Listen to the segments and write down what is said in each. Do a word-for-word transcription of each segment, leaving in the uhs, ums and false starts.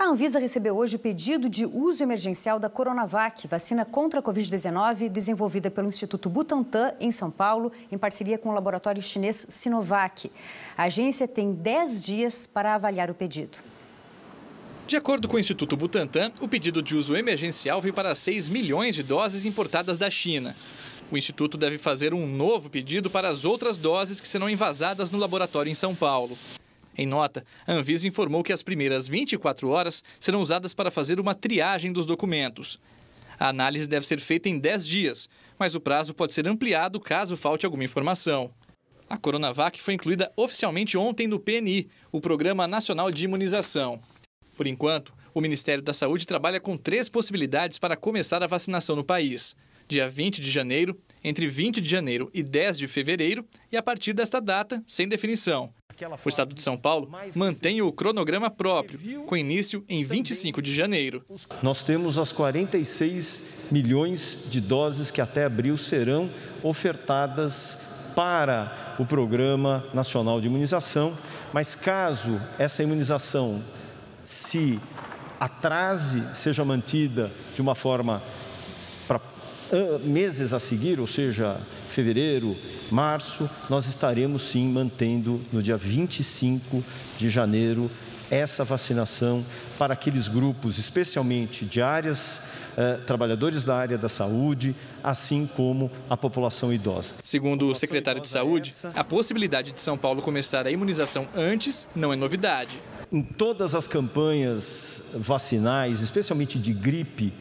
A Anvisa recebeu hoje o pedido de uso emergencial da Coronavac, vacina contra a covid dezenove, desenvolvida pelo Instituto Butantan, em São Paulo, em parceria com o laboratório chinês Sinovac. A agência tem dez dias para avaliar o pedido. De acordo com o Instituto Butantan, o pedido de uso emergencial veio para seis milhões de doses importadas da China. O Instituto deve fazer um novo pedido para as outras doses que serão envasadas no laboratório em São Paulo. Em nota, a Anvisa informou que as primeiras vinte e quatro horas serão usadas para fazer uma triagem dos documentos. A análise deve ser feita em dez dias, mas o prazo pode ser ampliado caso falte alguma informação. A Coronavac foi incluída oficialmente ontem no P N I, o Programa Nacional de Imunização. Por enquanto, o Ministério da Saúde trabalha com três possibilidades para começar a vacinação no país. Dia vinte de janeiro, entre vinte de janeiro e dez de fevereiro e a partir desta data, sem definição. O Estado de São Paulo mantém o cronograma próprio, com início em vinte e cinco de janeiro. Nós temos as quarenta e seis milhões de doses que até abril serão ofertadas para o Programa Nacional de Imunização, mas caso essa imunização se atrase, seja mantida de uma forma para meses a seguir, ou seja, fevereiro, março, nós estaremos sim mantendo no dia vinte e cinco de janeiro essa vacinação para aqueles grupos, especialmente de áreas, eh, trabalhadores da área da saúde, assim como a população idosa. Segundo o secretário de Saúde, a possibilidade de São Paulo começar a imunização antes não é novidade. Em todas as campanhas vacinais, especialmente de gripe,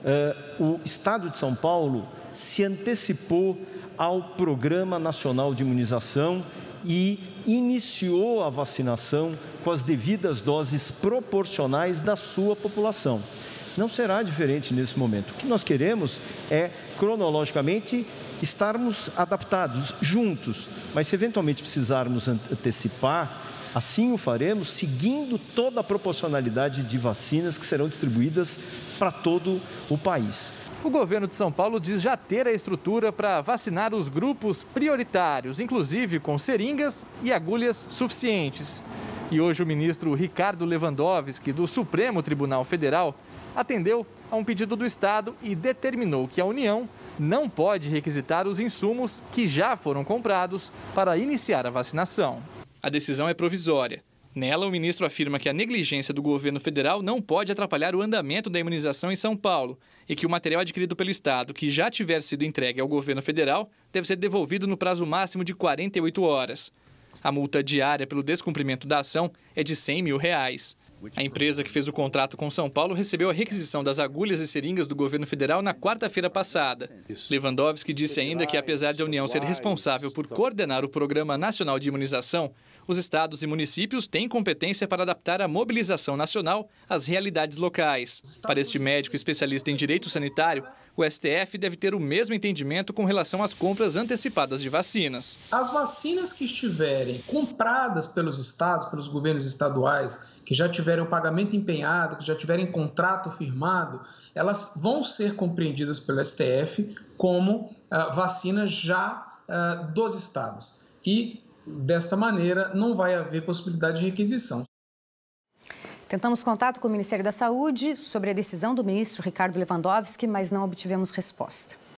uh, o Estado de São Paulo se antecipou ao Programa Nacional de Imunização e iniciou a vacinação com as devidas doses proporcionais da sua população. Não será diferente nesse momento. O que nós queremos é, cronologicamente, estarmos adaptados, juntos, mas se eventualmente precisarmos antecipar, assim o faremos, seguindo toda a proporcionalidade de vacinas que serão distribuídas para todo o país. O governo de São Paulo diz já ter a estrutura para vacinar os grupos prioritários, inclusive com seringas e agulhas suficientes. E hoje o ministro Ricardo Lewandowski, do Supremo Tribunal Federal, atendeu a um pedido do Estado e determinou que a União não pode requisitar os insumos que já foram comprados para iniciar a vacinação. A decisão é provisória. Nela, o ministro afirma que a negligência do governo federal não pode atrapalhar o andamento da imunização em São Paulo e que o material adquirido pelo Estado que já tiver sido entregue ao governo federal deve ser devolvido no prazo máximo de quarenta e oito horas. A multa diária pelo descumprimento da ação é de cem mil reais. A empresa que fez o contrato com São Paulo recebeu a requisição das agulhas e seringas do governo federal na quarta-feira passada. Lewandowski disse ainda que, apesar de a União ser responsável por coordenar o Programa Nacional de Imunização, os estados e municípios têm competência para adaptar a mobilização nacional às realidades locais. Para este médico especialista em direito sanitário, o S T F deve ter o mesmo entendimento com relação às compras antecipadas de vacinas. As vacinas que estiverem compradas pelos estados, pelos governos estaduais, que já tiverem o pagamento empenhado, que já tiverem contrato firmado, elas vão ser compreendidas pelo S T F como uh, vacinas já uh, dos estados. E, desta maneira, não vai haver possibilidade de requisição. Tentamos contato com o Ministério da Saúde sobre a decisão do ministro Ricardo Lewandowski, mas não obtivemos resposta.